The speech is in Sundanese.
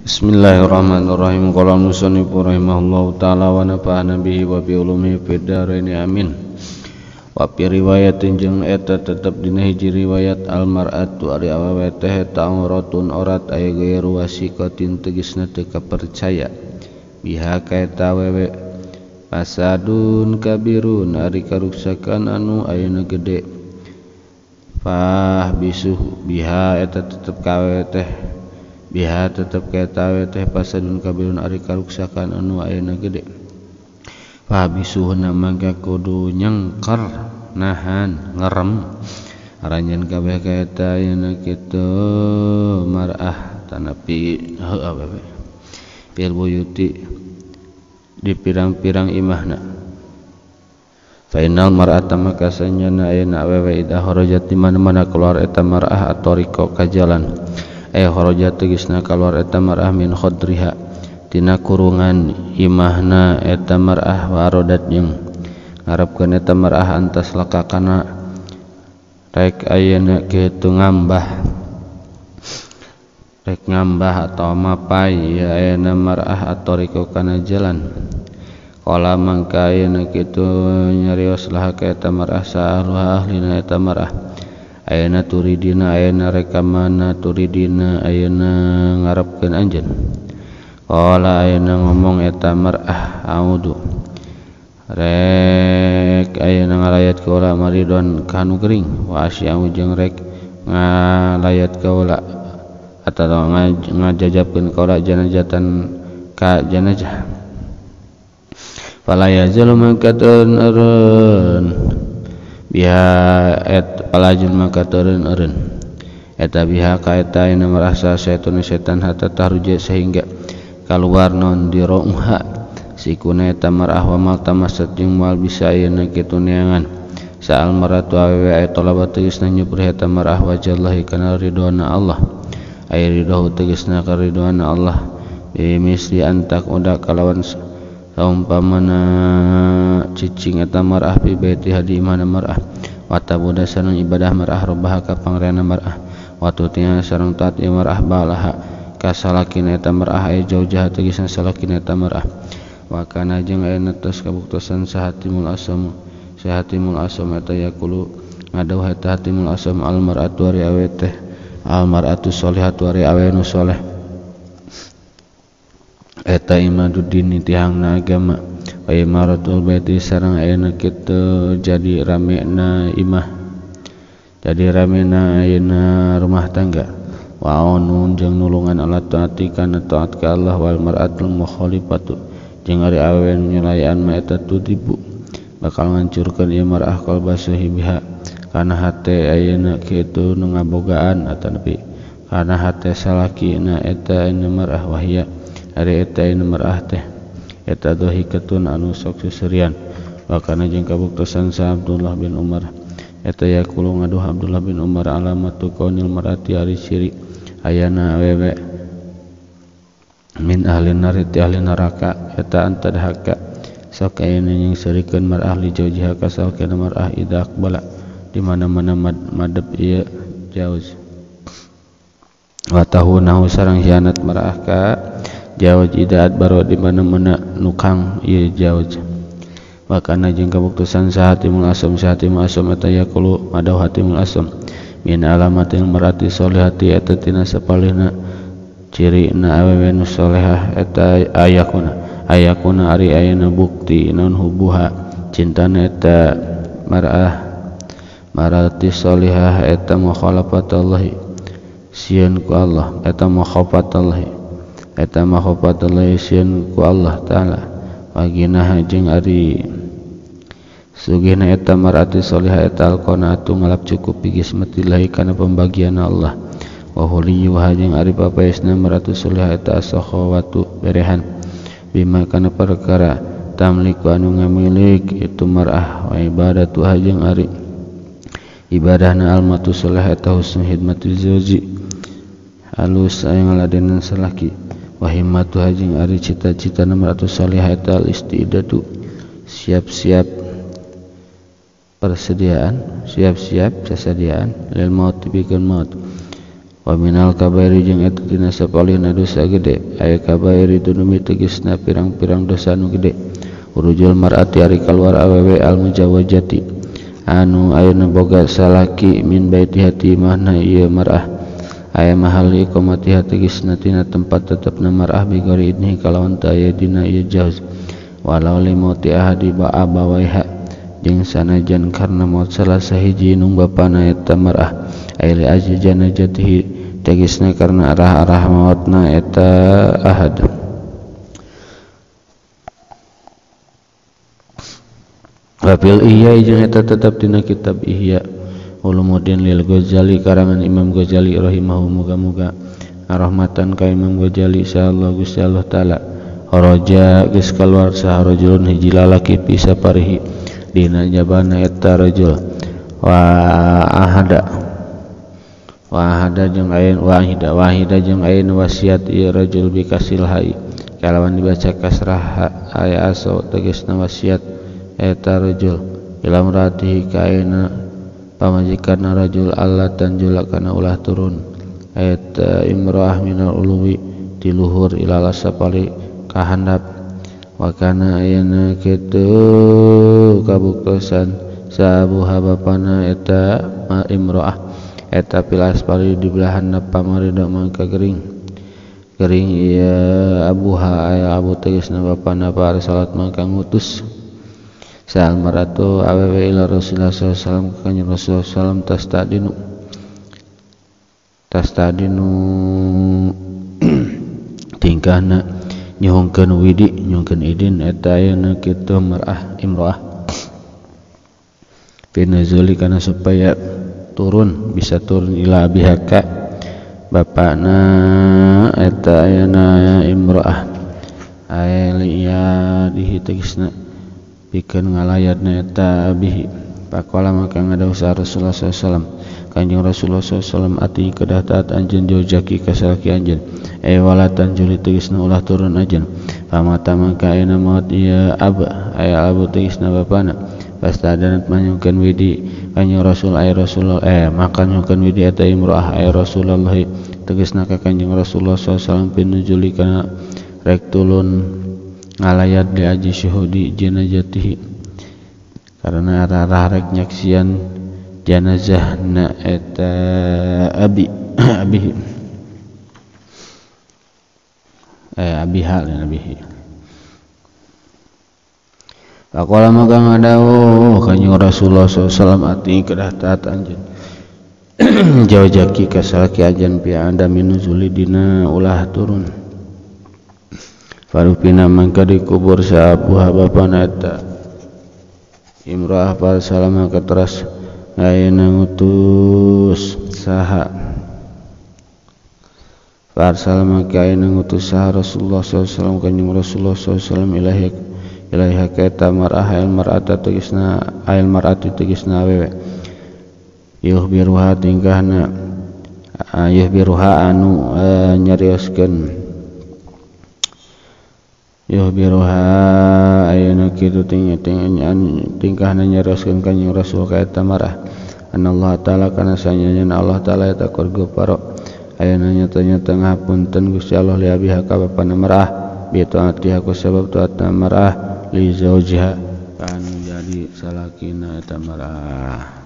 Bismillahirrahmanirrahim. Qala musannifur rahimahullahu ta'ala wa nafa'ana bihi wa bi ulumihi fid dharain amin. Wa fi riwayatin jeung eta tetep dina hiji riwayat al mar'atu ari awewe teh ta'uratun orat aya gairu wasiqatin tegasna teu kapercaya biha ka eta awewe fasadun kabirun ari karuksakan anu ayeuna gede fah bisuh biha eta tetep ka awewe teh biha tetep kaeta awewe teh fasadun kabirun ari karuksakan anu ayeuna gede fabisuhna mangka kudu nyengker nahan ngerem aranjeun kabeh kaeta ayeuna kitu mar'ah tanapi awewe fil buyuti di pirang-pirang imahna fa innal mar'ata maka sanyana ayeuna awewe idza kharajat di mana-mana keluar eta mar'ah atoriqo ka jalan kharajat tegasna keluar eta mar'ah min khadriha tina kurungan imahna eta mar'ah warodat jeung ngarepkeun eta mar'ah antas lakakana rek ayeuna kitu ngambah atau mapai ya ayeuna mar'ah atoriqo kana jalan qala mangka ayeuna kitu nyarioslah ka eta mar'ah sa'aluha ahlina eta mar'ah ayeuna turidina ayeuna rekamana turidina ayeuna ngarepkeun anjeun qala ayeuna ngomong eta mar'ah audu rek ayeuna ngalayat ka ula maridon kanu gering wa asya'u jeung rek ngalayat ka ula atawa ngajajabkeun ka ula janazatan ka janazah fala yazal mangka eureun biha palajul maka eureun eta biha ka eta ayeuna merasa setan hatta tahruja sehingga kaluar non di ro'ha sikuna eta mar'ah wa mal tamasat jeung moal bisa ayeuna kitu neangan sa'al maratu awewe aya talabat tegasna nyubrih eta mar'ah wajallahi kana ridwana Allah aya ridho tegasna ka ridwana Allah bi misli antak udak kalawan saumpamana cicing eta mar'ah bi baiti hadi imana mar'ah wa tabuda sareng ibadah mar'ah robah ka pangrena mar'ah wa tutina sareng taat mar'ah balaha kasalakin eta mar'ah aya jauh-jauh tegasna salakin eta mar'ah wa kana jeung aya netes kabuktosan sahatimul asam eta yaqulu ngadauh eta hatimul asam al mar'atu ari awe teh al mar'atu sholihatu ari awe nu saleh eta imaduddin tihangna agama wa imaratul baiti sareng ayeuna kitu jadi ramena imah jadi ramena ayeuna rumah tangga wa aunun jeung nulungan alat taati kana taat ka Allah wal mar'atul mukhalifatu jeung ari awewe nyelayan ma eta tudibu bakal ngancurkeun ieu mar'ah qalba sahibiha kana hate ayeuna kitu nu ngabogaan atanepi kana hate salakina eta anu mar'ah wahya ari eta anu mar'ah teh eta dhahikatun anu sok susurian wa kana jeung kabuktosan sa Abdullah bin Umar eta yaqulu ngaduh Abdullah bin Umar alamatu qaunil mar'ati ari ciri ayana awewe min ahli nariti ahli neraka eta antadhaka sok ayeuna nyingserikeun mar'ah li jaujiha kasalkeun mar'ah idza aqbala di mana-mana madep ieu jauz wa tahunahu sareng hianat mar'ah ka jauj idza adbaro di mana-mana nukang ieu jauj wa kana jeung kabuktosan sahatimul asam eta yaqulu madaw hatimul asam min alamatil mar'ati sholihati eta tina sapalihna ciri na awewe nu sholihah eta ayakuna ari ayeuna bukti non hubuha cintana eta mar'ati sholihah eta mukhalafatullahi sieun ku Allah eta mukhafatullahi sieun ku Allah taala waginaha jeung ari sugihna eta mar'ati sholihah eta alqanaatu ngalap cukup bigismatillahi kana pembagian Allah wa huliyuha jeung ari papaesna mar'atu sholihah eta sakhawatu berehan bima kana perkara tamliku anu ngamilik itu mar'ah wa ibadatuha jeung ari ibadahna almatu sholihah eta husnul khidmati zauji halus aya ngaladenan salaki wa himmatuha jeung ari cita-citana mar'atu sholihah eta al istidadu siap-siap persediaan lil maut pikeun maut Wa minal kabairi jeung eta tina sapalihna dosa gede aya kabairi dunumi tegasna pirang-pirang dosa nu gede urujul mar'ati ari kaluar awewe al mujawajati anu ayeuna boga salaki min baiti hati mahna ieu mar'ah aya mahal iqamati tegasna tina tempat tetepna mar'ah bi gori idni kalawan teu aya dina ieu jawaz walau limauti ahadi ba'a bawaiha jeung sanajan karna maut salah sahiji nung bapana eta mar'ah aili aji janajatihi tegasna karna arah-arah mautna eta ahad. Wafil Ihya jeung eta tetep dina kitab Ihya Ulumuddin lil Ghazali karangan Imam Ghazali rahimahu muga-muga rahmatan ka Imam Ghazali sallallahu Gusti Allah taala raja geus kaluar saharajulun hiji lalaki pisa parihi dina jabana eta rajul wahida jeung ayeun wasiat ieu rajul bikasil hai kalawan dibaca kasrah aya aso tegasna wasiat eta rajul ilam ratihi kaina pamajikanna rajul Allah tanjula kana ulah turun eta imra'ah minal uluwi di luhur ilal sapali kahandap wa kana ayana kitu kabuktosan sabuha bapana eta imra'ah eta pilas pali di belahan pamarida mangka gering ieu abuha aya abu tegasna bapana pa salat mangka ngutus sal maratu awewe ila Rasulullah sallallahu alaihi wasallam kanjeng Rasulullah sallam tastadinu tingkahna nyuhungkeun widi nyuhungkeun idin eta ayeuna kitu mar'ah imro'ah pinazuli kana supaya turun bisa turun ila bihaka bapana eta ayeuna imro'ah ayliya dihitegisna pikeun ngalayatna eta bihi pakola maka ngadawuh Rasulullah SAW kanjeng Rasulullah SAW ati kedah taat anjeun jojaki kasalaki anjeun walatan juli tegasna ulah turun anjeun pamata maka ayeuna maut ieu aba aya abu tegasna bapana pastadanat manyungkeun widi kanjeng Rasul ay Rasulullah maka nyungkeun widi eta imro'ah ay Rasulullah tegasna ka kanjeng Rasulullah SAW pinujuli kana rek tulun ngalayat di aji syuhudi janazatihi karena arah rek nyaksian janazahna eta abihi Pakola maka ngadawuh kanjeng Rasulullah SAW ati kedah taat anjeun jawjaki kasalaki ajan pi anda minuzuli dina ulah turun farupina mangka dikubur sabuha bapana eta imra'ah fal salama katras ayeuna ngutus saha fal salama ayeuna ngutus saha Rasulullah SAW kanjeng Rasulullah SAW ilahi kaita mar'ah al mar'ata tegasna al mar'ati tegasna awewe yuhbiruha tingkahna yuhbiruha anu nyarioskeun yuhbiruha ayeuna kitu tingkahna nyarioskeun kanjeng Rasul ka eta mar'ah anallahu taala kana sanyanyeuna Allah taala eta kurgu paro ayeuna nyata-nyata ngapunten Gusti Allah li abiha ka bapana mar'ah bi taatiha ku sabab taatna mar'ah li zaujiha kan jadi salakina eta mar'ah